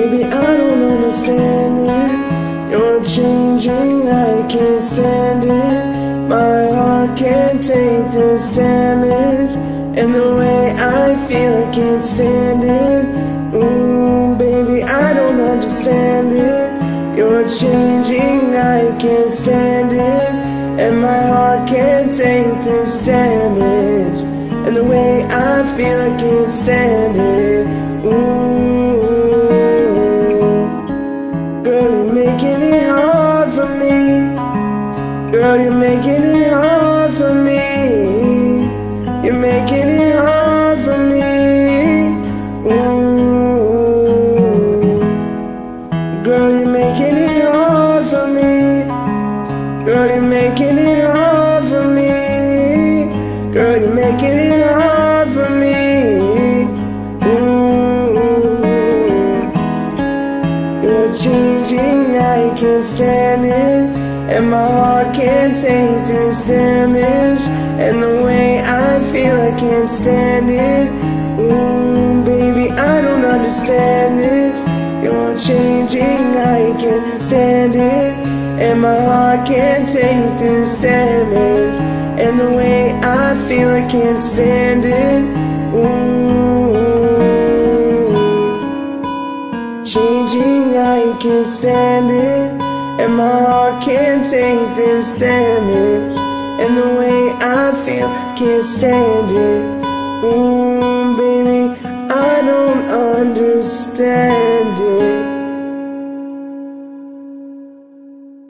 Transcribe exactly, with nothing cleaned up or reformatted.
baby, I don't understand this. You're changing, I can't stand it. My heart can't take this damage, and the way I feel, I can't stand it. Ooh, baby, I don't understand it. You're changing, I can't stand it, and my heart can't take this damage, and the way I feel, I can't stand it. Ooh, girl, you're making it hard for me. Girl, you're making it hard for me. You're making it hard for me. Ooh, girl, you're making it hard for me. Girl, you're making it hard for me. Girl, you're making it hard for me. Ooh, you're changing, I can't stand it, and my heart can't take this damage, and the way I feel, I can't stand it. Ooh, baby, I don't understand this. You're changing, I can't stand it, and my heart can't take this damage, and the way I feel, I can't stand it. Ooh, changing, I can't stand it, and my heart can't take this damage, and the way I feel, can't stand it. Ooh, baby, I don't understand it.